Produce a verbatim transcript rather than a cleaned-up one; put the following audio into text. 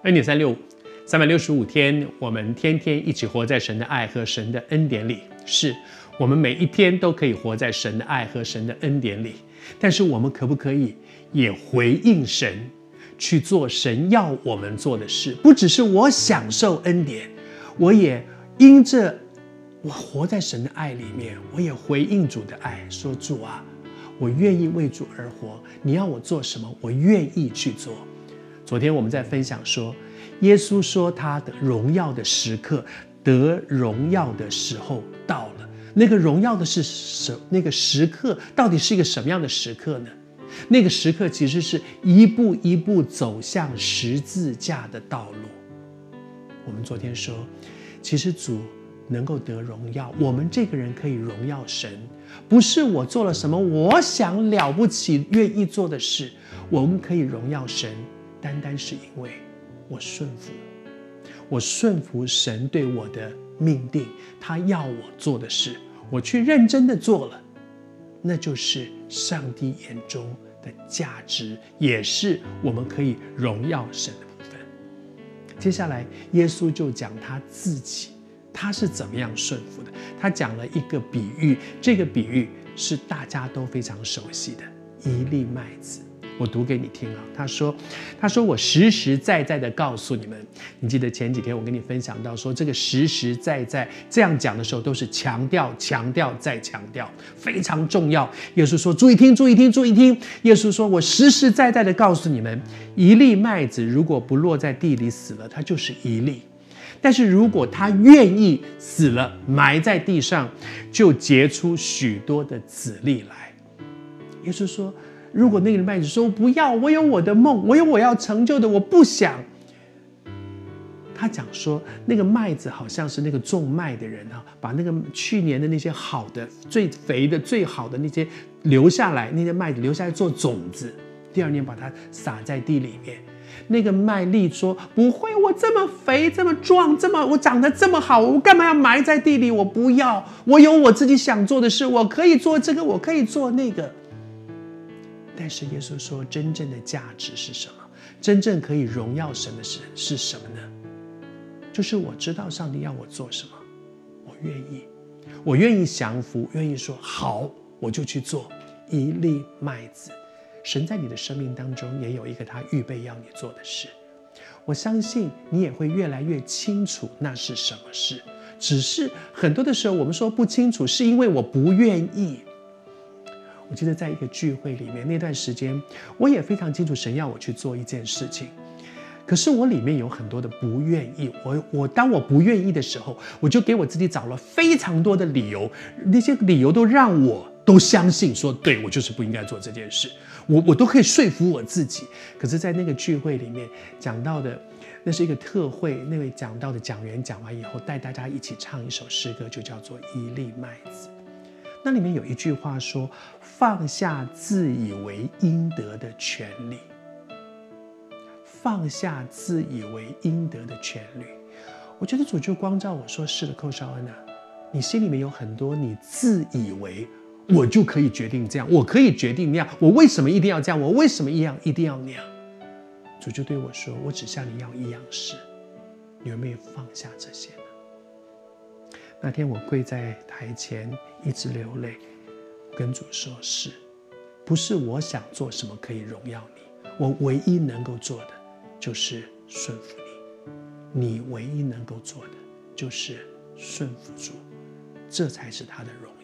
恩典三六五，三百六十五天，我们天天一起活在神的爱和神的恩典里。是，我们每一天都可以活在神的爱和神的恩典里。但是我们可不可以也回应神，去做神要我们做的事？不只是我享受恩典，我也因着我活在神的爱里面，我也回应主的爱，说主啊，我愿意为主而活，你要我做什么，我愿意去做。昨天我们在分享说，耶稣说他的荣耀的时刻，得荣耀的时候到了。那个荣耀的是什？那个时刻到底是一个什么样的时刻呢？那个时刻其实是一步一步走向十字架的道路。我们昨天说，其实主能够得荣耀，我们这个人可以荣耀神，不是我做了什么我想了不起愿意做的事，我们可以荣耀神，单单是因为我顺服，我顺服神对我的命定，他要我做的事，我去认真的做了，那就是上帝眼中的价值，也是我们可以荣耀神的部分。接下来耶稣就讲他自己，他是怎么样顺服的。他讲了一个比喻，这个比喻是大家都非常熟悉的一粒麦子。我读给你听啊，他说：“他说我实实在在的告诉你们，你记得前几天我跟你分享到说，这个实实在在这样讲的时候，都是强调、强调再强调，非常重要。耶稣说：注意听，注意听，注意听。耶稣说：我实实在在的告诉你们，一粒麦子如果不落在地里死了，它就是一粒；但是如果它愿意死了，埋在地上，就结出许多的子粒来。耶稣说。”如果那个麦子说不要，我有我的梦，我有我要成就的，我不想。他讲说，那个麦子好像是那个种麦的人啊，把那个去年的那些好的、最肥的、最好的那些留下来，那些麦子留下来做种子，第二年把它撒在地里面。那个麦粒说不会，我这么肥，这么壮，这么我长得这么好，我干嘛要埋在地里？我不要，我有我自己想做的事，我可以做这个，我可以做那个。但是耶稣说，真正的价值是什么？真正可以荣耀神的事是什么呢？就是我知道上帝要我做什么，我愿意，我愿意降服，愿意说好，我就去做一粒麦子。神在你的生命当中也有一个他预备要你做的事，我相信你也会越来越清楚那是什么事。只是很多的时候我们说不清楚，是因为我不愿意。我记得在一个聚会里面，那段时间我也非常清楚神要我去做一件事情，可是我里面有很多的不愿意。我我当我不愿意的时候，我就给我自己找了非常多的理由，那些理由都让我都相信说，对，我就是不应该做这件事，我我都可以说服我自己。可是在那个聚会里面讲到的，那是一个特会，那位讲到的讲员讲完以后，带大家一起唱一首诗歌，就叫做一粒麦子。那里面有一句话说，放下自以为应得的权利，放下自以为应得的权利。我觉得主就光照我说，是的，寇绍恩啊，你心里面有很多你自以为我就可以决定这样，我可以决定那样，我为什么一定要这样，我为什么一样一定要那样。主就对我说，我只向你要一样事，你有没有放下这些呢？那天我跪在台前一直流泪，跟主说，是不是我想做什么可以荣耀你？我唯一能够做的就是顺服你，你唯一能够做的就是顺服主，这才是他的荣耀。